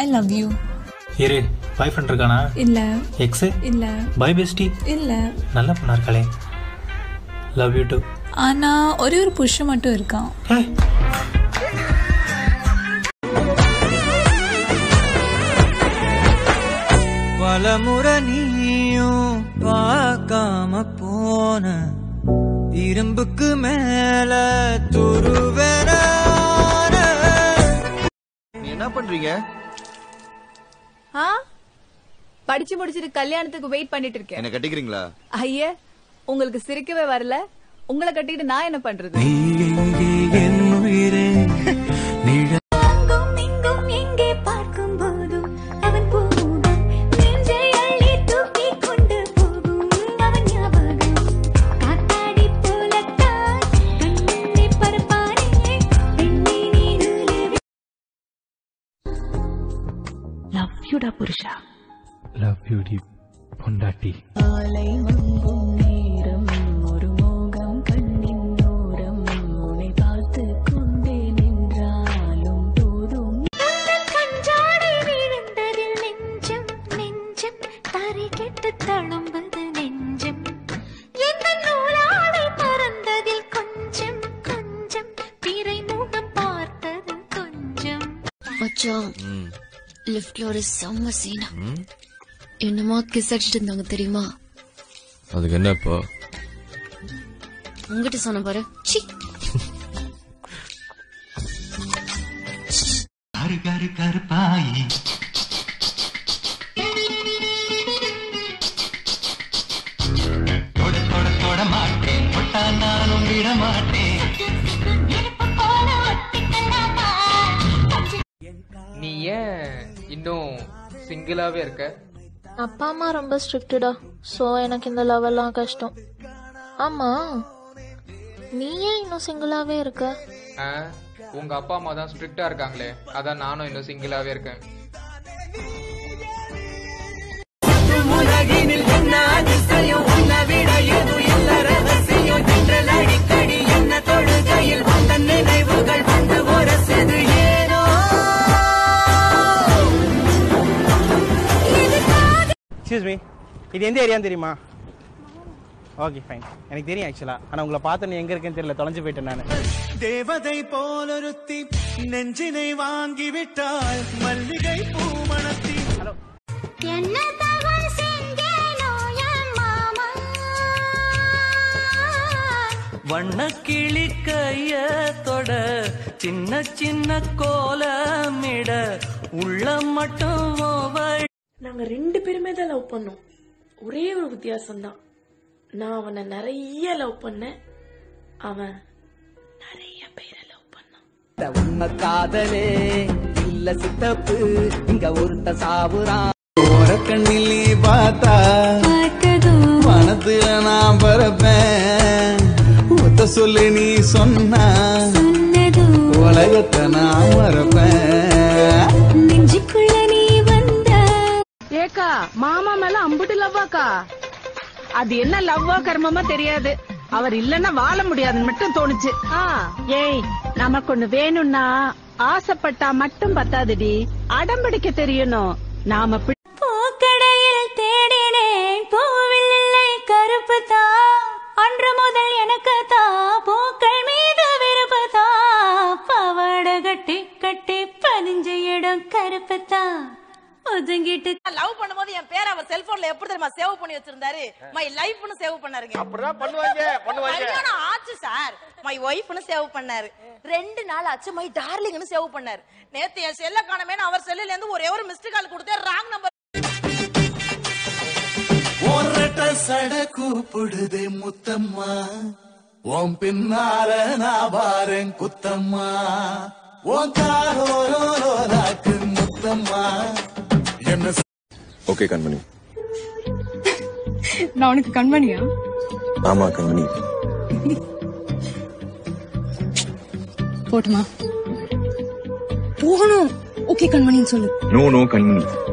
I love you. இரு பாய் friend இருக்கானா? இல்ல. எக்ஸ்? இல்ல. Boy bestie? இல்ல. நல்ல பொண்ணா இருக்காளே. Love you too. ஆனா ஒரே ஒரு புஷ் மட்டும் இருக்கான். பலமுறை நீயும் பார்க்காம போன இரும்புக்கு மேல துருவேன. நீ என்ன பண்றீங்க? படிச்சு முடிச்சிட்டு கல்யாணத்துக்கு வெயிட் பண்ணிட்டு இருக்கேன். என்ன கட்டிக்கிறீங்களா? ஐயே, உங்களுக்கு சிரிக்கவே வரல. உங்களை கட்டிட்டு நான் என்ன பண்றது? Love you da புருஷா. Love you டி பொண்டாட்டி. ஆலை மங்கும் நேரம் ஒரு மோகம் கண்ணின் தூரம் உன்னை பார்த்து கொண்டே நின்றாலும் போதும். கஞ்சாடை விழுந்ததில் நெஞ்சம் நெஞ்சம் தரை கெட்டு தழும்புது நெஞ்சம். எந்த நூலாடை பறந்ததில் கொஞ்சம் கொஞ்சம் பிறை முகம் பார்த்தது கொஞ்சம். மச்சான் லிஃப்ட்ல ஒரு செம்ம சீனா. என்னமா கிஸ் அடிச்சிட்டு இருந்தாங்க தெரியுமா? அதுக்கு என்ன இப்போ? உங்ககிட்ட சொன்ன பாரு. கருப்பாயி தொட மாட்டேன், தொட்டா நானும் விட மாட்டேன். நீ ஏன் இன்னும் சிங்கிளாவே இருக்க? அப்பா அம்மா ரொம்ப ஸ்ட்ரிக்டடா, சோ எனக்கு இந்த லவ் எல்லாம் கஷ்டம். ஆமா, நீ ஏன் இன்னும் சிங்கிளாவே இருக்க? உங்க அப்பா அம்மா தான் ஸ்ட்ரிக்டா இருக்காங்களே, அதான் நானும் இன்னும் சிங்கிளாவே இருக்கேன். எக்ஸ்கியூஸ் மீ, இது எந்த ஏரியான்னு தெரியுமா? ஓகே ஃபைன், எனக்கு தெரியும் ஆக்சுவலா. ஆனா உங்களை பார்த்தோன்னு எங்க இருக்குன்னு தெரியல, தொலைஞ்சு போயிட்டேன் நான். தேவதை போலொருத்தி நெஞ்சினை வாங்கி விட்டாள், மல்லிகை பூ மணத்தி. ஹலோ, என்ன தவறு செஞ்சேனோ என் மாமா? வண்ண கிளி கைய தொட சின்ன சின்ன கோலமிட உள்ள மட்டும் ஓவள். நாங்க 2 பேருமே தான் லவ் பண்ணோம். ஒரே ஒரு வித்தியாசம் தான், நான் அவனை நிறைய லவ் பண்ணேன், அவன் நிறைய பேரை லவ் பண்ணான். உண்மை காதலே இல்ல சித்தப்பு, இங்க ஒருத்த சாவுறான். ஓர கண்ணிலே பார்த்தா மனத்துல நான் பரப்பேன். ஒத்த சொல்லு நீ சொன்னா உலகத்தை நான் மறப்பேன். நெஞ்சுக்குள்ள நீ வந்த ஏக்கா, மாமா மேல அம்புட்டு லவ்வாக்கா. அது என்ன லவ்வா கர்மமா தெரியாது, அவர் இல்லன்னா வாழ முடியாதுன்னு மட்டும் தோணுச்சு. ஏய், நமக்கு ஒண்ணு வேணும்னா ஆசைப்பட்டா மட்டும் பத்தாதுடி, அடம்பிடிக்க தெரியணும். நாம பூக்கடையில் தேடினேன், பூவில் இல்லை கருப்பு தான். அன்று முதல் எனக்கு தான் பூக்கள் மீது விருப்பு தான். பவாட கட்டி கட்டி பதிஞ்ச இடம் கருப்பு தான். ஒதுங்கிட்டு லவ் பண்ணும்போது என் பேர் அவர் செல்போன்ல எப்படி தெரியுமா சேவ் பண்ணி வச்சிருந்தாரு? மை லைஃப்னு சேவ் பண்ணாருங்க. அப்படிதான் பண்ணுவாங்க. கல்யாணம் ஆச்சு சார், மை ஒய்ஃப்னு சேவ் பண்ணாரு. 2 நாள் ஆச்சு மை டார்லிங்னு சேவ் பண்ணாரு. நேத்து என் செல்ல காணமேன்னு அவர் செல்லுல இருந்து ஒரே ஒரு மிஸ்டு கால் கொடுத்தேன், ராங் நம்பர். ஒரட்ட சட கூப்பிடுதே முத்தம்மா, உன் பின்னால நான் வாரேன் குத்தம்மா. உன் காரோராக்கு முத்தம்மா. ஓகே கண்மணி. நான் உனக்கு கண்மணியா? ஆமா கண்மணி. போட்டுமா? போகணும். ஓகே கண்மணின்னு சொல்லு. நோ கண்மணி.